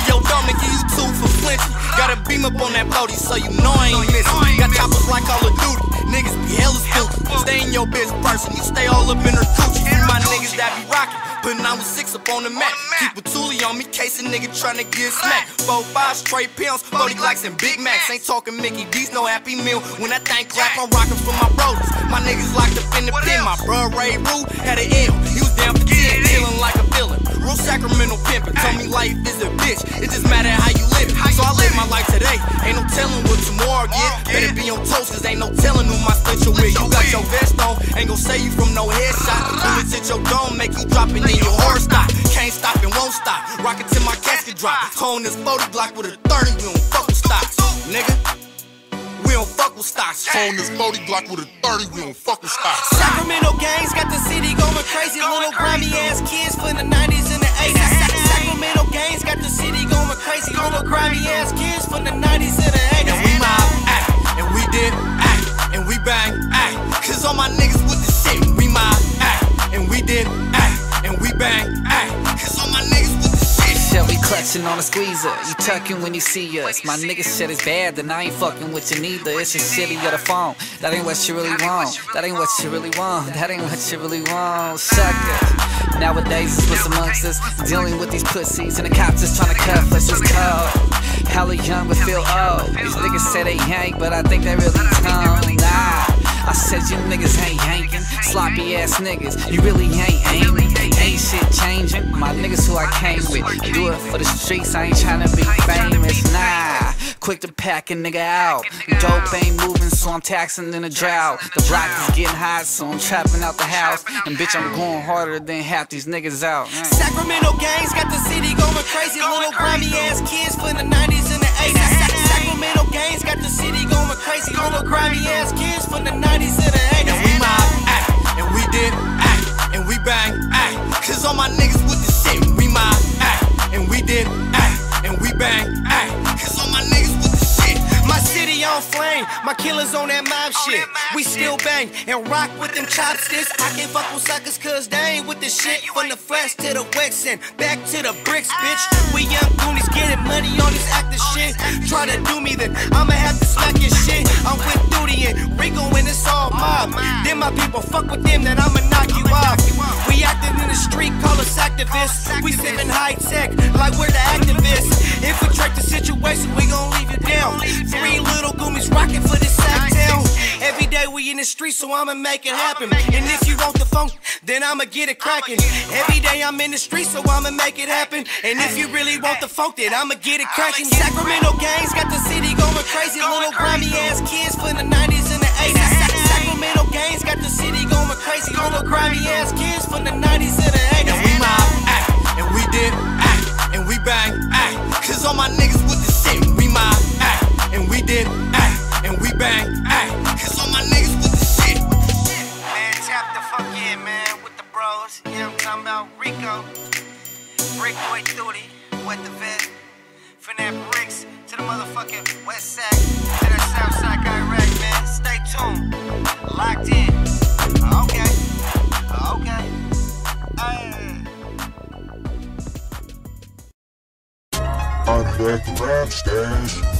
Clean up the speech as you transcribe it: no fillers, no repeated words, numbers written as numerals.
your dome and give you two for flinching. Got a beam up on that booty, so you know I ain't missing. Got choppers like Call of Duty, niggas be hella stupid. Stay in your bitch person, you stay all up in her coochie. Free my niggas that be rockin', putting I was 6 up on the map. Keep a toolie on me, case a nigga tryna get smacked. 4-5 straight pills, 40 Glocks and Big Macs. Ain't talking Mickey D's, no Happy Meal. When that thing clap, I'm rockin' for my brothers. My niggas locked up in the pen. My bro Ray Roo had an L, he was down for 10, chillin' like a villain. Real Sacramento pimpin', told me life is a bitch, it just matter how you live it. So I live my life today, ain't no telling what tomorrow get. Better be on toast, cause ain't no telling who my stitcher with. You got your vest on, ain't gon' save you from no headshot. Bullets hit your dome, make you drop it in your horse stock. Can't stop and won't stop, rockin' till my casket drop. Tone this 40 Glock with a 30, we don't fuck with stocks, nigga. We don't fuck with stocks. Tone this 40 Glock with a 30, we don't fuck with stocks. Sacramento gangs got the city going crazy. Little grimy ass kids from the 90s and the 80s. Sacramento gangs got the city going crazy. Little grimy ass kids from the 90s and the 80s. And we mob, and we did, and we bang, cause all my niggas with the shit. We mob, and we did, and we bang, cause all my niggas with the shit. Shall we clutching on a squeezer? You tucking when you see us. My nigga shit is bad, then I ain't fucking with you neither. It's your city or the phone. That ain't what you really want. That ain't what you really want. That ain't what you really want. Sucker. Nowadays it's what's amongst us. Dealing with these pussies and the cops just trying to cuff us. It's cold. Hella young but feel old. These niggas say they yank, but I think they really don't. Nah, I said you niggas ain't yanking. Sloppy ass niggas, you really ain't aiming. Ain't shit changing. My niggas who I came with, do it for the streets, I ain't tryna be famous. Nah, quick to pack a nigga out. Dope ain't moving, so I'm taxing in a drought. The block is getting hot, so I'm trapping out the house. And bitch, I'm going harder than half these niggas out. Sacramento gangs got the city going crazy. Little grimy ass kids from the 90s and the 80s. Sacramento gangs got the city going crazy. Little grimy ass kids from the 90s and the 80s. And we mob, and we did, and we bang, cause all my niggas with the shit. We mob, and we did, and we bang, cause all my niggas with the shit. My city on flame, my killers on that mob shit. We still bang and rock with them chopsticks. I can't fuck with suckers cause they ain't with the shit. From the flesh to the wax and back to the bricks, bitch. We young goonies getting money on this active shit. Try to do me, then I'ma have to smack your shit. I'm with Duty and Rico and it's all mob. Then my people fuck with them, then I'ma knock you off. We acting in the street, call us activists. We sipping high tech like we're the activists. Infiltrate the situation, we gon' leave you down. 3 little goomies rockin' for this sack town. Every day we in the street, so I'ma make it happen. And if you want the funk, then I'ma get it crackin'. Every day I'm in the street, so I'ma make it happen. And if you really want the funk, then I'ma get it crackin'. Sacramento gangs got the city going crazy. Little grimy ass kids from the 90s and the 80s. Sacramento gangs got the city going crazy. Little grimy ass kids from the 90s and the 80s. And we mob, and we did, and we bang, cause all my niggas with the shit. We mob, and we did, and we bang, cause all my niggas with the shit. Man, tap the fuck in, man, with the bros. Yeah, I'm talking about Rico, Brickboy Duty, Wet the Vet, from that bricks to the motherfucking West Side, to that South Side Iraq, man. Stay tuned, locked in. Okay, okay. I'm back to rap stage.